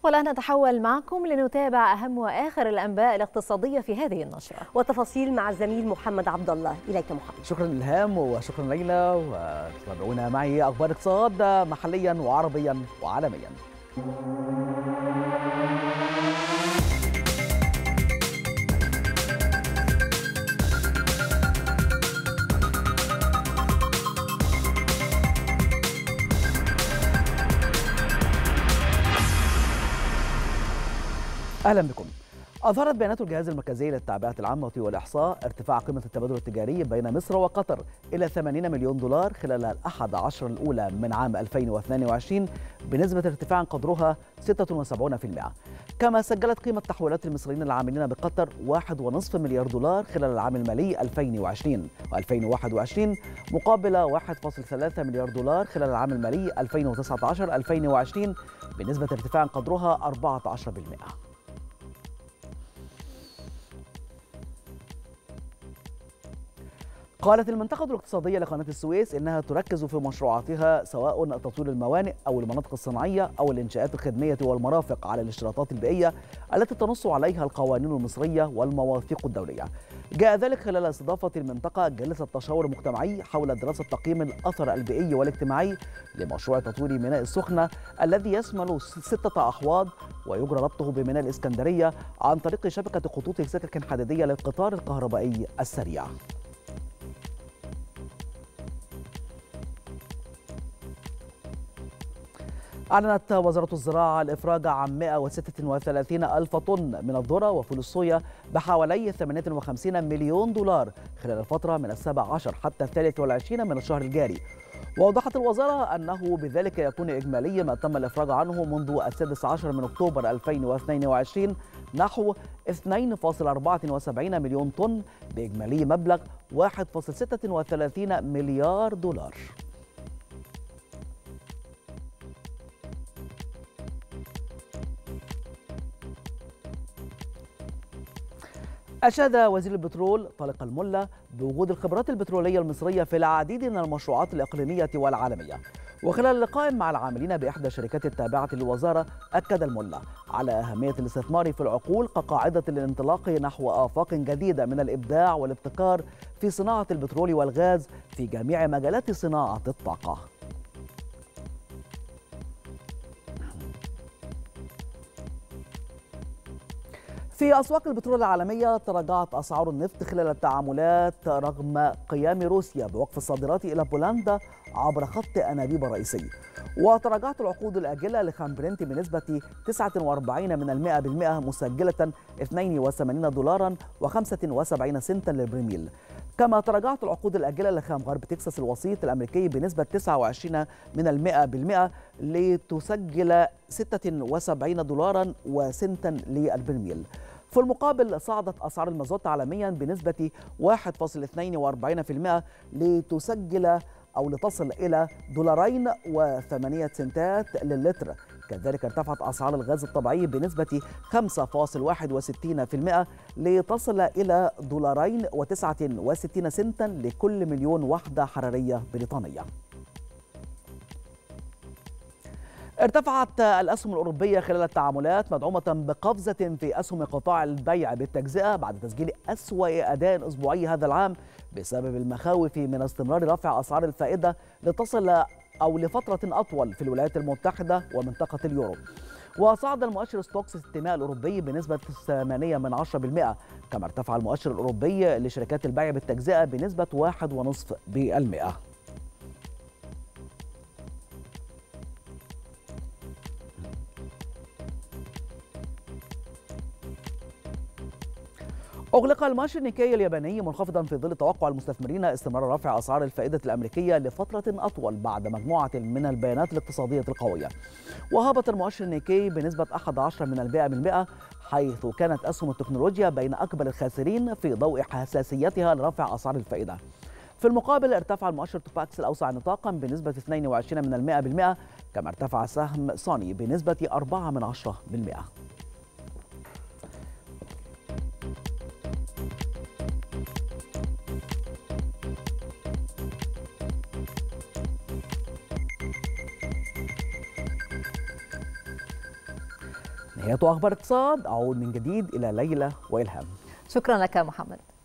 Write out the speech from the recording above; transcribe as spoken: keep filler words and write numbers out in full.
والآن نتحول معكم لنتابع أهم وآخر الأنباء الاقتصادية في هذه النشرة والتفاصيل مع الزميل محمد عبد الله. إليك محمد. شكرا إلهام وشكرا ليلى، وتابعونا معي أخبار اقتصاد محليا وعربيا وعالميا. أهلا بكم. أظهرت بيانات الجهاز المركزي للتعبئة العامة والإحصاء ارتفاع قيمة التبادل التجاري بين مصر وقطر إلى ثمانين مليون دولار خلال الأحد عشر الأولى من عام ألفين واثنين وعشرين بنسبة ارتفاع قدرها ستة وسبعين بالمئة. كما سجلت قيمة تحويلات المصريين العاملين بقطر واحد فاصلة خمسة مليار دولار خلال العام المالي ألفين وعشرين وألفين وواحد وعشرين مقابل واحد فاصلة ثلاثة مليار دولار خلال العام المالي ألفين وتسعة عشر ألفين وعشرين بنسبة ارتفاع قدرها أربعة عشر بالمئة. قالت المنطقة الاقتصادية لقناة السويس إنها تركز في مشروعاتها سواء تطوير الموانئ أو المناطق الصناعية أو الإنشاءات الخدمية والمرافق على الاشتراطات البيئية التي تنص عليها القوانين المصرية والمواثيق الدولية. جاء ذلك خلال استضافة المنطقة جلسة تشاور مجتمعي حول دراسة تقييم الأثر البيئي والاجتماعي لمشروع تطوير ميناء السخنة الذي يشمل ستة أحواض ويجرى ربطه بميناء الإسكندرية عن طريق شبكة خطوط سكك حديدية للقطار الكهربائي السريع. أعلنت وزارة الزراعة الإفراج عن مئة وستة وثلاثين ألف طن من الذرة وفول الصويا بحوالي ثمانية وخمسين مليون دولار خلال الفترة من السابع عشر حتى الثالث والعشرين من الشهر الجاري. وأوضحت الوزارة أنه بذلك يكون إجمالي ما تم الإفراج عنه منذ السادس عشر من أكتوبر ألفين واثنين وعشرين نحو اثنين فاصلة أربعة وسبعين مليون طن بإجمالي مبلغ واحد فاصلة ستة وثلاثين مليار دولار. أشاد وزير البترول طارق الملا بوجود الخبرات البترولية المصرية في العديد من المشروعات الإقليمية والعالمية. وخلال لقاء مع العاملين بإحدى الشركات التابعة للوزارة أكد الملا على أهمية الاستثمار في العقول كقاعدة للانطلاق نحو آفاق جديدة من الإبداع والابتكار في صناعة البترول والغاز في جميع مجالات صناعة الطاقة. في أسواق البترول العالمية تراجعت أسعار النفط خلال التعاملات رغم قيام روسيا بوقف الصادرات إلى بولندا عبر خط أنابيب الرئيسي. وتراجعت العقود الآجلة لخام برنت بنسبة تسعة وأربعين من المئة بالمئة مسجلة اثنين وثمانين دولارا وخمسة وسبعين سنتا للبرميل. كما تراجعت العقود الآجلة لخام غرب تكساس الوسيط الأمريكي بنسبة تسعة وعشرين من المئة بالمئة لتسجل ستة وسبعين دولارا وسنتا للبرميل. في المقابل صعدت أسعار المازوت عالميا بنسبة واحد فاصلة اثنين وأربعين بالمئة لتسجل أو لتصل إلى دولارين وثمانية سنتات للتر. كذلك ارتفعت أسعار الغاز الطبيعي بنسبة خمسة فاصلة واحد وستين بالمئة لتصل إلى دولارين وتسعة وستين سنتا لكل مليون وحدة حرارية بريطانية. ارتفعت الأسهم الأوروبية خلال التعاملات مدعومة بقفزة في أسهم قطاع البيع بالتجزئة بعد تسجيل أسوأ أداء أسبوعي هذا العام بسبب المخاوف من استمرار رفع أسعار الفائدة لتصل أو لفترة أطول في الولايات المتحدة ومنطقة اليورو. وصعد المؤشر ستوكس ستمائة الأوروبي بنسبة ثمانية من عشرة بالمئة. كما ارتفع المؤشر الأوروبي لشركات البيع بالتجزئة بنسبة واحد ونصف بالمئة. أغلق المؤشر نيكي الياباني منخفضا في ظل توقع المستثمرين استمرار رفع أسعار الفائدة الأمريكية لفترة أطول بعد مجموعة من البيانات الاقتصادية القوية. وهبط المؤشر نيكي بنسبة أحد عشر من المئة بالمئة حيث كانت أسهم التكنولوجيا بين أكبر الخاسرين في ضوء حساسيتها لرفع أسعار الفائدة. في المقابل ارتفع المؤشر توباكس الأوسع نطاقا بنسبة اثنين وعشرين من المئة بالمئة. كما ارتفع سهم سوني بنسبة أربعة من عشرة بالمئة. نهاية أخبار اقتصاد. أعود من جديد إلى ليلى وإلهام. شكرا لك محمد.